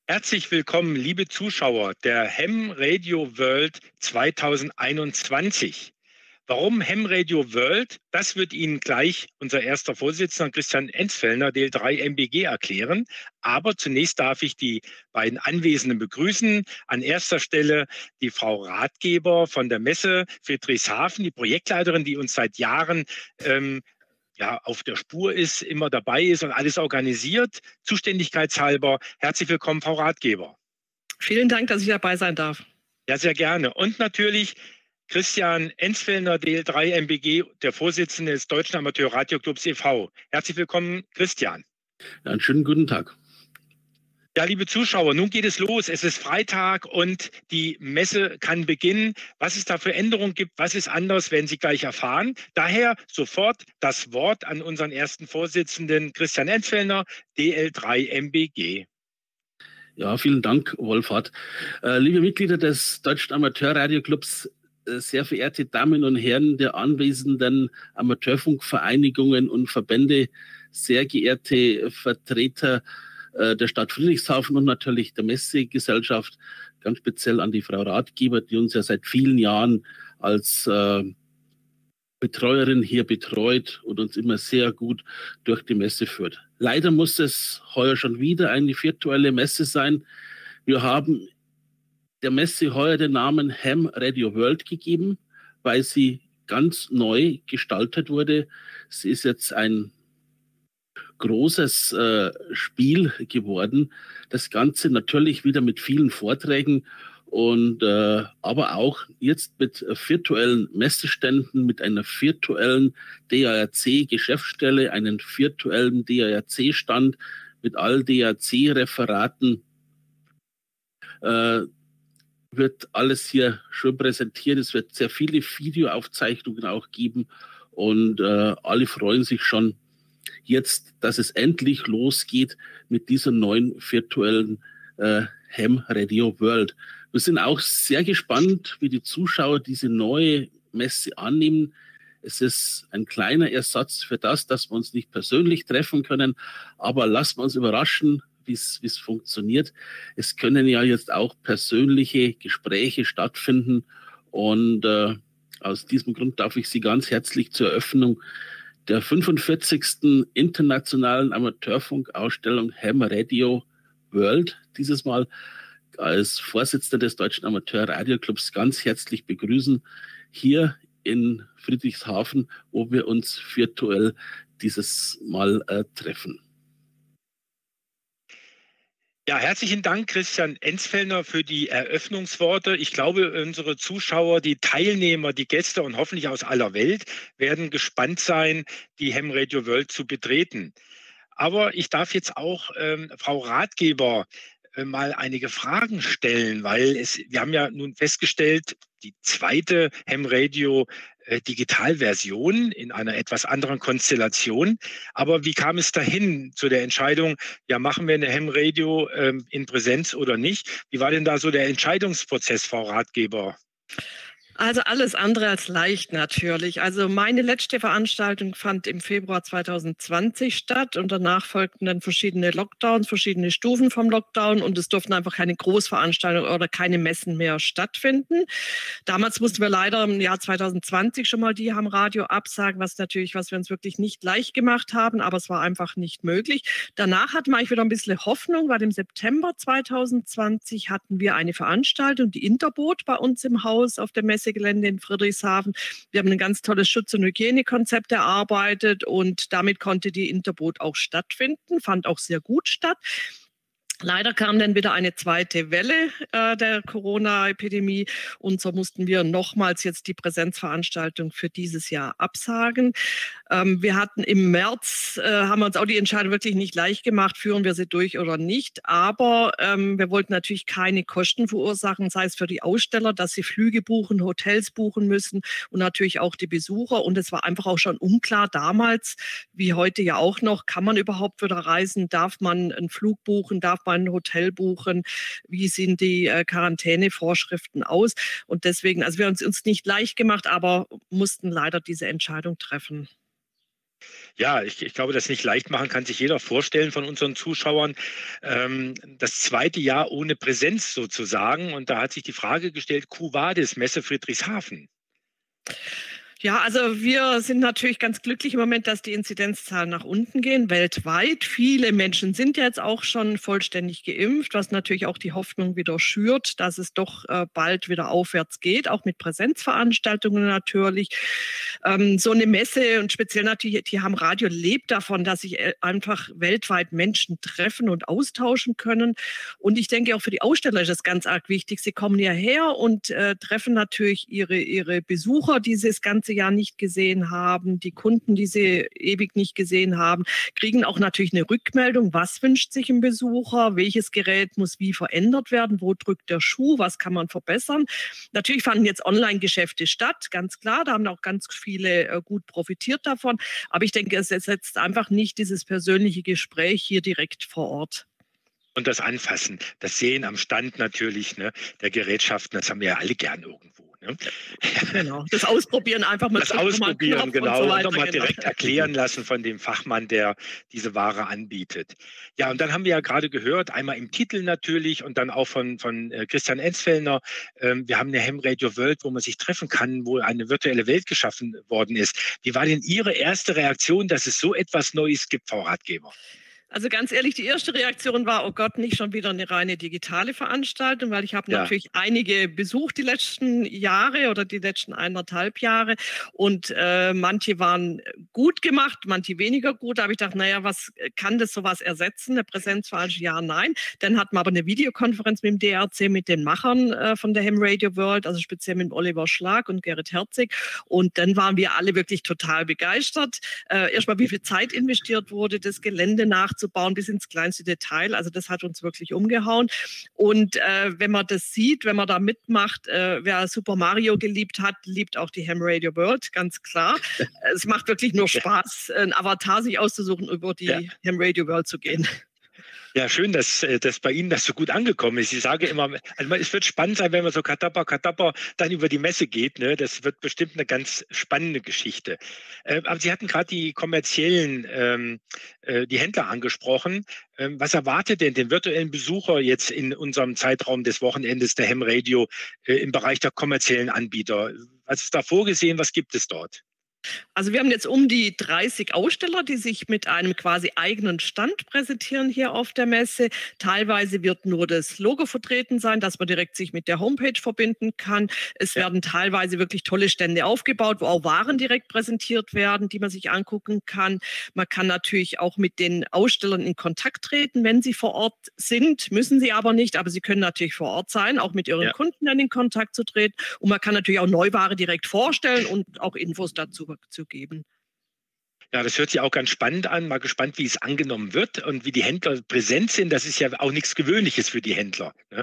Herzlich willkommen, liebe Zuschauer der Ham Radio World 2021. Warum Ham Radio World? Das wird Ihnen gleich unser erster Vorsitzender Christian Enzfellner, DL3 MBG, erklären. Aber zunächst darf ich die beiden Anwesenden begrüßen. An erster Stelle die Frau Ratgeber von der Messe Friedrichshafen, die Projektleiterin, die uns seit Jahren auf der Spur ist, immer dabei ist und alles organisiert, zuständigkeitshalber. Herzlich willkommen, Frau Ratgeber. Vielen Dank, dass ich dabei sein darf. Ja, sehr gerne. Und natürlich Christian Enzfellner, DL3 MBG, der Vorsitzende des Deutschen Amateur-Radioclubs e.V. Herzlich willkommen, Christian. Ja, einen schönen guten Tag. Ja, liebe Zuschauer, nun geht es los. Es ist Freitag und die Messe kann beginnen. Was es da für Änderungen gibt, was ist anders, werden Sie gleich erfahren. Daher sofort das Wort an unseren ersten Vorsitzenden Christian Enzfellner, DL3 MBG. Ja, vielen Dank, Wolfhard. Liebe Mitglieder des Deutschen Amateurradioclubs, sehr verehrte Damen und Herren der anwesenden Amateurfunkvereinigungen und Verbände, sehr geehrte Vertreter der Stadt Friedrichshafen und natürlich der Messegesellschaft, ganz speziell an die Frau Ratgeber, die uns ja seit vielen Jahren als Betreuerin hier betreut und uns immer sehr gut durch die Messe führt. Leider muss es heuer schon wieder eine virtuelle Messe sein. Wir haben der Messe heuer den Namen Ham Radio World gegeben, weil sie ganz neu gestaltet wurde. Sie ist jetzt ein großes Spiel geworden. Das Ganze natürlich wieder mit vielen Vorträgen und aber auch jetzt mit virtuellen Messeständen, mit einer virtuellen DARC-Geschäftsstelle, einen virtuellen DARC-Stand mit all DARC-Referaten. Wird alles hier schon präsentiert. Es wird sehr viele Videoaufzeichnungen auch geben und alle freuen sich schon jetzt, dass es endlich losgeht mit dieser neuen virtuellen Ham Radio World. Wir sind auch sehr gespannt, wie die Zuschauer diese neue Messe annehmen. Es ist ein kleiner Ersatz für das, dass wir uns nicht persönlich treffen können, aber lassen wir uns überraschen, wie es funktioniert. Es können ja jetzt auch persönliche Gespräche stattfinden und aus diesem Grund darf ich Sie ganz herzlich zur Eröffnung der 45. Internationalen Amateurfunkausstellung Ham Radio World dieses Mal als Vorsitzender des Deutschen Amateurradioclubs ganz herzlich begrüßen, hier in Friedrichshafen, wo wir uns virtuell dieses Mal treffen. Ja, herzlichen Dank, Christian Enzfellner, für die Eröffnungsworte. Ich glaube, unsere Zuschauer, die Teilnehmer, die Gäste und hoffentlich aus aller Welt werden gespannt sein, die Ham Radio World zu betreten. Aber ich darf jetzt auch Frau Ratgeber mal einige Fragen stellen, weil wir haben ja nun festgestellt, die zweite Ham Radio Digitalversion in einer etwas anderen Konstellation. Aber wie kam es dahin zu der Entscheidung, ja, machen wir eine Ham Radio in Präsenz oder nicht? Wie war denn da so der Entscheidungsprozess, Frau Ratgeber? Also alles andere als leicht natürlich. Also meine letzte Veranstaltung fand im Februar 2020 statt und danach folgten dann verschiedene Lockdowns, verschiedene Stufen vom Lockdown und es durften einfach keine Großveranstaltungen oder keine Messen mehr stattfinden. Damals mussten wir leider im Jahr 2020 schon mal die Ham Radio absagen, was wir uns wirklich nicht leicht gemacht haben, aber es war einfach nicht möglich. Danach hatten wir eigentlich wieder ein bisschen Hoffnung, weil im September 2020 hatten wir eine Veranstaltung, die Interboot bei uns im Haus auf der Messe Gelände in Friedrichshafen. Wir haben ein ganz tolles Schutz- und Hygienekonzept erarbeitet und damit konnte die Interboot auch stattfinden, fand auch sehr gut statt. Leider kam dann wieder eine zweite Welle der Corona-Epidemie und so mussten wir nochmals jetzt die Präsenzveranstaltung für dieses Jahr absagen. Wir hatten im März, haben wir uns auch die Entscheidung wirklich nicht leicht gemacht, führen wir sie durch oder nicht, aber wir wollten natürlich keine Kosten verursachen, sei es für die Aussteller, dass sie Flüge buchen, Hotels buchen müssen und natürlich auch die Besucher und es war einfach auch schon unklar damals, wie heute ja auch noch, kann man überhaupt wieder reisen, darf man einen Flug buchen, darf man ein Hotel buchen, wie sehen die Quarantänevorschriften aus und deswegen, also wir haben es uns nicht leicht gemacht, aber mussten leider diese Entscheidung treffen. Ja, ich glaube, das nicht leicht machen kann sich jeder vorstellen von unseren Zuschauern. Das zweite Jahr ohne Präsenz sozusagen. Und da hat sich die Frage gestellt, Quo vadis, Messe Friedrichshafen? Ja, also wir sind natürlich ganz glücklich im Moment, dass die Inzidenzzahlen nach unten gehen, weltweit. Viele Menschen sind jetzt auch schon vollständig geimpft, was natürlich auch die Hoffnung wieder schürt, dass es doch bald wieder aufwärts geht, auch mit Präsenzveranstaltungen natürlich. So eine Messe und speziell natürlich die Ham Radio lebt davon, dass sich einfach weltweit Menschen treffen und austauschen können. Und ich denke, auch für die Aussteller ist das ganz arg wichtig. Sie kommen hierher und treffen natürlich ihre Besucher, die sie das ganze Jahr nicht gesehen haben, die Kunden, die sie ewig nicht gesehen haben, kriegen auch natürlich eine Rückmeldung, was wünscht sich ein Besucher, welches Gerät muss wie verändert werden, wo drückt der Schuh, was kann man verbessern. Natürlich fanden jetzt Online-Geschäfte statt, ganz klar, da haben auch ganz viele gut profitiert davon, aber ich denke, es ersetzt einfach nicht dieses persönliche Gespräch hier direkt vor Ort. Und das Anfassen, das Sehen am Stand natürlich, ne, der Gerätschaften, das haben wir ja alle gern irgendwo. Ne? Genau, das Ausprobieren einfach mal. Das Ausprobieren, genau, und nochmal direkt erklären lassen von dem Fachmann, der diese Ware anbietet. Ja, und dann haben wir ja gerade gehört, einmal im Titel natürlich und dann auch von Christian Enzfellner, wir haben eine Ham Radio World, wo man sich treffen kann, wo eine virtuelle Welt geschaffen worden ist. Wie war denn Ihre erste Reaktion, dass es so etwas Neues gibt, Frau Ratgeber? Also ganz ehrlich, die erste Reaktion war, oh Gott, nicht schon wieder eine reine digitale Veranstaltung, weil ich habe natürlich einige besucht die letzten Jahre oder die letzten 1,5 Jahre und manche waren gut gemacht, manche weniger gut. Da habe ich gedacht, naja, was kann das sowas ersetzen? Eine Präsenzveranstaltung? Ja, nein. Dann hatten wir aber eine Videokonferenz mit dem DRC, mit den Machern von der Ham Radio World, also speziell mit Oliver Schlag und Gerrit Herzig. Und dann waren wir alle wirklich total begeistert. Erstmal, wie viel Zeit investiert wurde, das Gelände nachzubauen bis ins kleinste Detail. Also das hat uns wirklich umgehauen. Und wenn man das sieht, wenn man da mitmacht, wer Super Mario geliebt hat, liebt auch die Ham Radio World, ganz klar. Es macht wirklich nur Spaß, einen Avatar sich auszusuchen, über die Ham Radio World zu gehen. Ja, schön, dass bei Ihnen das so gut angekommen ist. Ich sage immer, also es wird spannend sein, wenn man so Katappa dann über die Messe geht. Ne? Das wird bestimmt eine ganz spannende Geschichte. Aber Sie hatten gerade die kommerziellen, die Händler angesprochen. Was erwartet denn den virtuellen Besucher jetzt in unserem Zeitraum des Wochenendes der Ham Radio im Bereich der kommerziellen Anbieter? Was ist da vorgesehen? Was gibt es dort? Also wir haben jetzt um die 30 Aussteller, die sich mit einem quasi eigenen Stand präsentieren hier auf der Messe. Teilweise wird nur das Logo vertreten sein, dass man direkt sich mit der Homepage verbinden kann. Es werden teilweise wirklich tolle Stände aufgebaut, wo auch Waren direkt präsentiert werden, die man sich angucken kann. Man kann natürlich auch mit den Ausstellern in Kontakt treten, wenn sie vor Ort sind. Müssen sie aber nicht, aber sie können natürlich vor Ort sein, auch mit ihren Kunden dann in Kontakt zu treten. Und man kann natürlich auch Neuware direkt vorstellen und auch Infos dazu zu geben. Ja, das hört sich auch ganz spannend an. Mal gespannt, wie es angenommen wird und wie die Händler präsent sind. Das ist ja auch nichts Gewöhnliches für die Händler. Ne?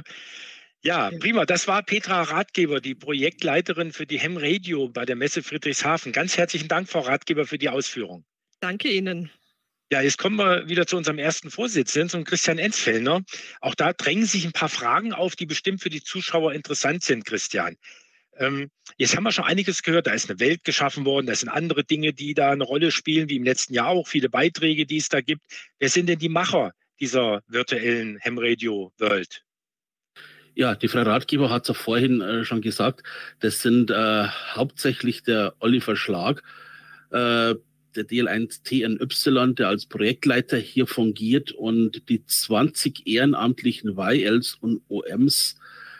Ja, prima. Das war Petra Ratgeber, die Projektleiterin für die Ham Radio bei der Messe Friedrichshafen. Ganz herzlichen Dank, Frau Ratgeber, für die Ausführung. Danke Ihnen. Ja, jetzt kommen wir wieder zu unserem ersten Vorsitzenden, zum Christian Enzfellner. Auch da drängen sich ein paar Fragen auf, die bestimmt für die Zuschauer interessant sind, Christian. Jetzt haben wir schon einiges gehört, da ist eine Welt geschaffen worden, da sind andere Dinge, die da eine Rolle spielen, wie im letzten Jahr auch, viele Beiträge, die es da gibt. Wer sind denn die Macher dieser virtuellen Ham Radio World? Ja, die Frau Ratgeber hat es ja vorhin schon gesagt, das sind hauptsächlich der Oliver Schlag, der DL1 TNY, der als Projektleiter hier fungiert und die 20 ehrenamtlichen YLs und OMs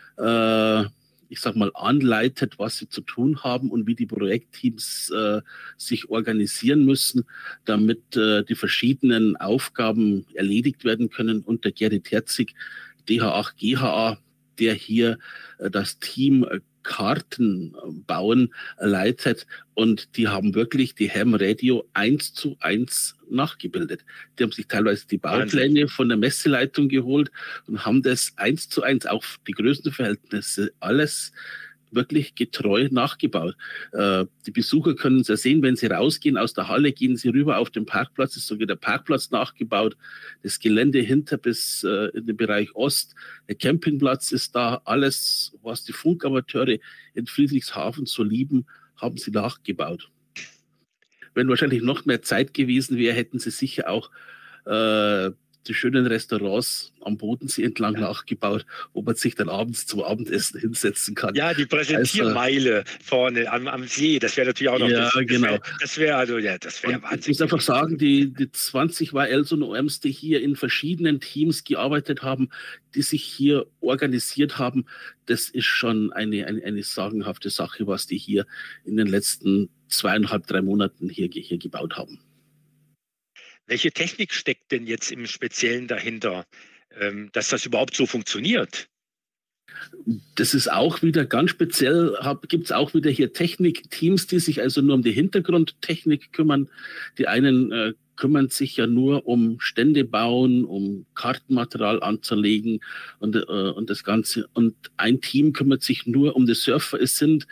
ich sag mal, anleitet, was sie zu tun haben und wie die Projektteams sich organisieren müssen, damit die verschiedenen Aufgaben erledigt werden können. Und der Gerrit Herzig, DH8 GHA, der hier das Team Karten bauen leitet und die haben wirklich die Ham Radio 1:1 nachgebildet. Die haben sich teilweise die Baupläne von der Messeleitung geholt und haben das 1:1 auf die Größenverhältnisse alles wirklich getreu nachgebaut. Die Besucher können es ja sehen, wenn sie rausgehen aus der Halle, gehen sie rüber auf den Parkplatz, ist sogar der Parkplatz nachgebaut, das Gelände hinter bis in den Bereich Ost, der Campingplatz ist da, alles, was die Funkamateure in Friedrichshafen so lieben, haben sie nachgebaut. wenn wahrscheinlich noch mehr Zeit gewesen wäre, hätten sie sicher auch die schönen Restaurants am Bodensee entlang nachgebaut, wo man sich dann abends zum Abendessen hinsetzen kann. Ja, die Präsentiermeile vorne am See, das wäre natürlich auch noch. Ja, genau. Das wäre wahnsinnig. Ich muss einfach sagen, die 20 YLs und OMs, die hier in verschiedenen Teams gearbeitet haben, die sich hier organisiert haben, das ist schon eine sagenhafte Sache, was die hier in den letzten 2,5, 3 Monaten hier gebaut haben. Welche Technik steckt denn jetzt im Speziellen dahinter, dass das überhaupt so funktioniert? Das ist auch wieder ganz speziell, gibt es auch wieder hier Technikteams, die sich also nur um die Hintergrundtechnik kümmern. Die einen kümmern sich ja nur um Stände bauen, um Kartenmaterial anzulegen und das Ganze. Und ein Team kümmert sich nur um die Surfer. Es sind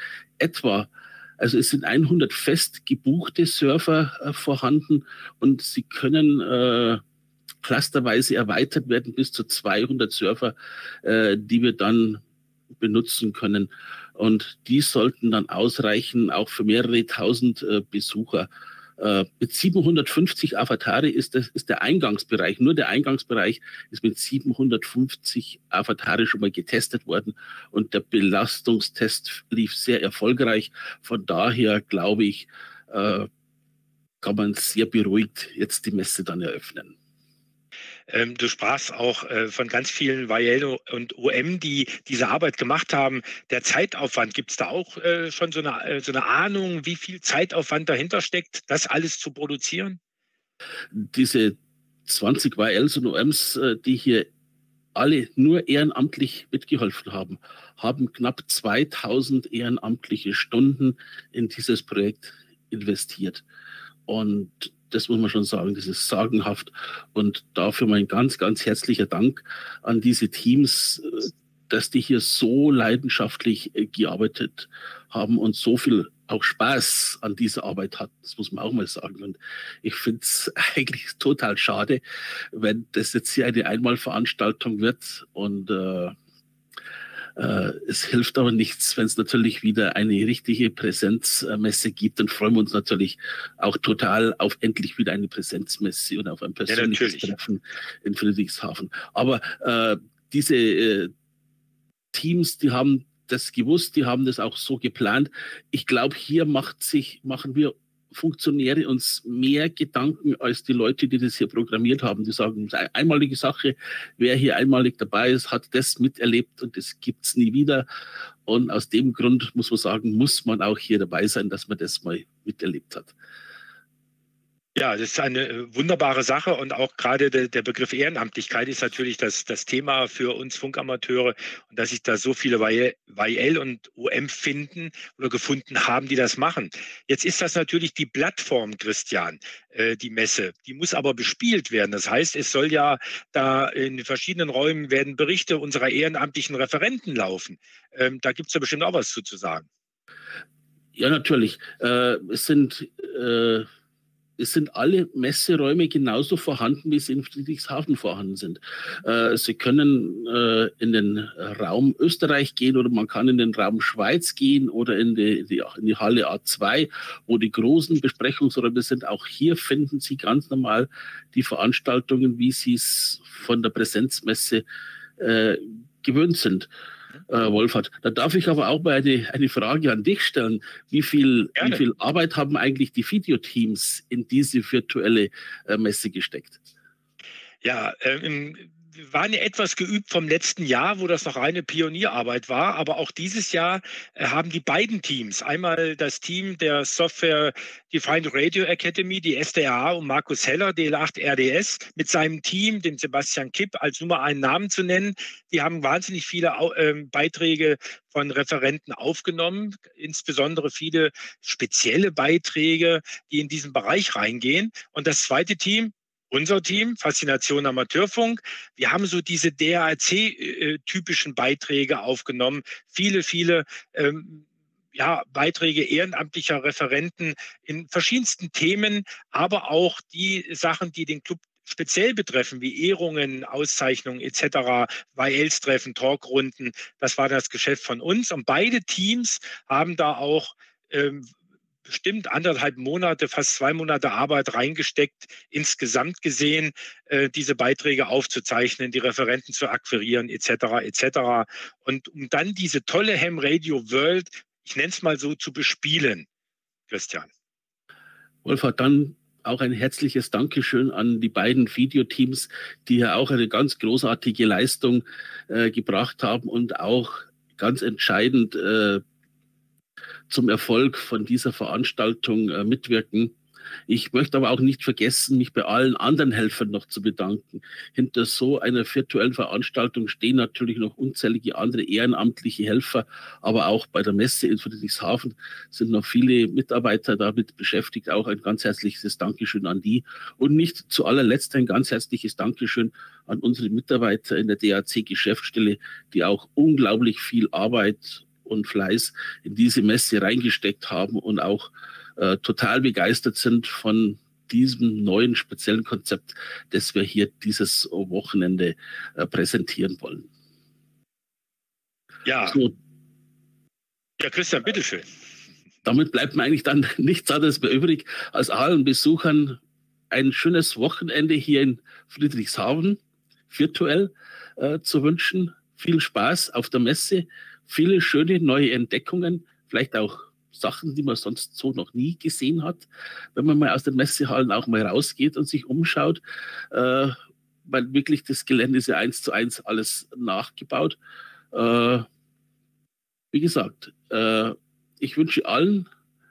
100 fest gebuchte Surfer vorhanden und sie können clusterweise erweitert werden bis zu 200 Surfer, die wir dann benutzen können. Und die sollten dann ausreichen, auch für mehrere tausend Besucher. Mit 750 Avatare ist der Eingangsbereich, nur der Eingangsbereich ist mit 750 Avatare schon mal getestet worden und der Belastungstest lief sehr erfolgreich. Von daher glaube ich, kann man sehr beruhigt jetzt die Messe dann eröffnen. Du sprachst auch von ganz vielen YL und OM, die diese Arbeit gemacht haben. Der Zeitaufwand, gibt es da auch schon so eine Ahnung, wie viel Zeitaufwand dahinter steckt, das alles zu produzieren? Diese 20 YLs und OMs, die hier alle nur ehrenamtlich mitgeholfen haben, haben knapp 2000 ehrenamtliche Stunden in dieses Projekt investiert. Und das muss man schon sagen, das ist sagenhaft. Und dafür mein ganz, ganz herzlicher Dank an diese Teams, dass die hier so leidenschaftlich gearbeitet haben und so viel auch Spaß an dieser Arbeit hatten. Das muss man auch mal sagen. Und ich finde es eigentlich total schade, wenn das jetzt hier eine Einmalveranstaltung wird und es hilft aber nichts, wenn es natürlich wieder eine richtige Präsenzmesse gibt. Dann freuen wir uns natürlich auch total auf endlich wieder eine Präsenzmesse und auf ein persönliches Treffen in Friedrichshafen. Aber diese Teams, die haben das gewusst, die haben das auch so geplant. Ich glaube, hier machen wir Funktionäre uns mehr Gedanken als die Leute, die das hier programmiert haben. Die sagen, das ist eine einmalige Sache. Wer hier einmalig dabei ist, hat das miterlebt und das gibt es nie wieder. Und aus dem Grund muss man sagen, muss man auch hier dabei sein, dass man das mal miterlebt hat. Ja, das ist eine wunderbare Sache und auch gerade der Begriff Ehrenamtlichkeit ist natürlich das Thema für uns Funkamateure und dass sich da so viele YL und OM finden oder gefunden haben, die das machen. Jetzt ist das natürlich die Plattform, Christian, die Messe. Die muss aber bespielt werden. Das heißt, es soll ja da in verschiedenen Räumen werden Berichte unserer ehrenamtlichen Referenten laufen. Da gibt es ja bestimmt auch was zu sagen. Ja, natürlich. Es sind alle Messeräume genauso vorhanden, wie sie in Friedrichshafen vorhanden sind. Sie können in den Raum Österreich gehen oder man kann in den Raum Schweiz gehen oder in die Halle A2, wo die großen Besprechungsräume sind. Auch hier finden Sie ganz normal die Veranstaltungen, wie Sie es von der Präsenzmesse gewöhnt sind. Wolfhard, da darf ich aber auch mal eine Frage an dich stellen. Wie viel Arbeit haben eigentlich die Videoteams in diese virtuelle Messe gesteckt? Ja, wir waren ja etwas geübt vom letzten Jahr, wo das noch reine Pionierarbeit war. Aber auch dieses Jahr haben die beiden Teams, einmal das Team der Software Defined Radio Academy, die SDA und Markus Heller, DL8 RDS, mit seinem Team, dem Sebastian Kipp, als nur mal einen Namen zu nennen. Die haben wahnsinnig viele Beiträge von Referenten aufgenommen, insbesondere viele spezielle Beiträge, die in diesen Bereich reingehen. Und das zweite Team, unser Team, Faszination Amateurfunk, wir haben so diese DARC-typischen Beiträge aufgenommen. Viele Beiträge ehrenamtlicher Referenten in verschiedensten Themen, aber auch die Sachen, die den Club speziell betreffen, wie Ehrungen, Auszeichnungen etc., YLs-Treffen, Talkrunden. Das war das Geschäft von uns. Und beide Teams haben da auch bestimmt 1,5 Monate, fast 2 Monate Arbeit reingesteckt, insgesamt gesehen, diese Beiträge aufzuzeichnen, die Referenten zu akquirieren, etc., etc. Und um dann diese tolle Ham Radio World, ich nenne es mal so, zu bespielen, Christian. Wolfhard, dann auch ein herzliches Dankeschön an die beiden Videoteams, die ja auch eine ganz großartige Leistung gebracht haben und auch ganz entscheidend zum Erfolg von dieser Veranstaltung mitwirken. Ich möchte aber auch nicht vergessen, mich bei allen anderen Helfern noch zu bedanken. Hinter so einer virtuellen Veranstaltung stehen natürlich noch unzählige andere ehrenamtliche Helfer, aber auch bei der Messe in Friedrichshafen sind noch viele Mitarbeiter damit beschäftigt. Auch ein ganz herzliches Dankeschön an die. Und nicht zu allerletzt ein ganz herzliches Dankeschön an unsere Mitarbeiter in der DAC-Geschäftsstelle, die auch unglaublich viel Arbeit und Fleiß in diese Messe reingesteckt haben und auch total begeistert sind von diesem neuen speziellen Konzept, das wir hier dieses Wochenende präsentieren wollen. Ja. So, ja, Christian, bitteschön. Damit bleibt mir eigentlich dann nichts anderes mehr übrig, als allen Besuchern ein schönes Wochenende hier in Friedrichshafen virtuell zu wünschen. Viel Spaß auf der Messe, viele schöne neue Entdeckungen, vielleicht auch Sachen, die man sonst so noch nie gesehen hat, wenn man mal aus den Messehallen auch mal rausgeht und sich umschaut, weil wirklich das Gelände ist ja 1:1 alles nachgebaut. Wie gesagt, ich wünsche allen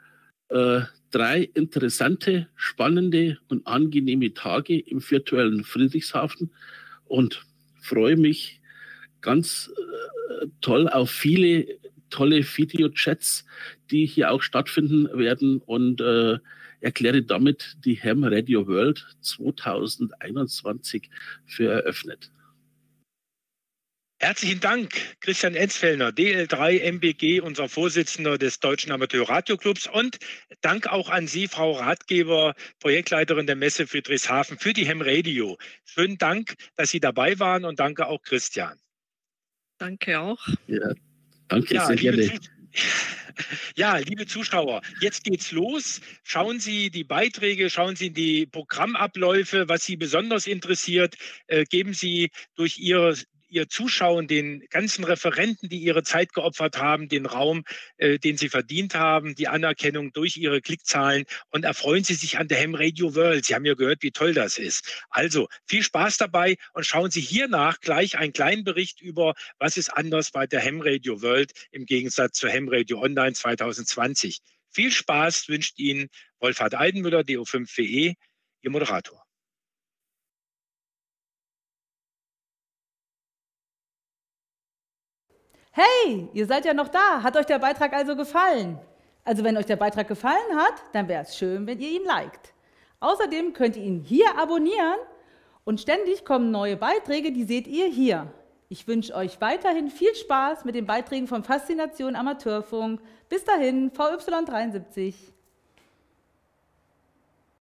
3 interessante, spannende und angenehme Tage im virtuellen Friedrichshafen und freue mich ganz toll auf viele tolle Videochats, die hier auch stattfinden werden und erkläre damit die Ham Radio World 2021 für eröffnet. Herzlichen Dank, Christian Enzfellner, DL3 MBG, unser Vorsitzender des Deutschen Amateur-Radio-Clubs, und Dank auch an Sie, Frau Ratgeber, Projektleiterin der Messe Friedrichshafen, für die Ham Radio. Schönen Dank, dass Sie dabei waren, und danke auch Christian. Danke auch. Ja, danke sehr gerne. Ja, liebe Zuschauer, jetzt geht's los. Schauen Sie die Beiträge, schauen Sie die Programmabläufe, was Sie besonders interessiert. Geben Sie durch Ihr Zuschauen den ganzen Referenten, die ihre Zeit geopfert haben, den Raum, den sie verdient haben, die Anerkennung durch ihre Klickzahlen, und erfreuen Sie sich an der Ham Radio World. Sie haben ja gehört, wie toll das ist. Also viel Spaß dabei und schauen Sie hiernach gleich einen kleinen Bericht über, was ist anders bei der Ham Radio World im Gegensatz zur Ham Radio Online 2020. Viel Spaß wünscht Ihnen Wolfhard Eidenmüller, DO5WE, Ihr Moderator. Hey, ihr seid ja noch da. Hat euch der Beitrag also gefallen? Also wenn euch der Beitrag gefallen hat, dann wäre es schön, wenn ihr ihn liked. Außerdem könnt ihr ihn hier abonnieren und ständig kommen neue Beiträge, die seht ihr hier. Ich wünsche euch weiterhin viel Spaß mit den Beiträgen von Faszination Amateurfunk. Bis dahin, VY73.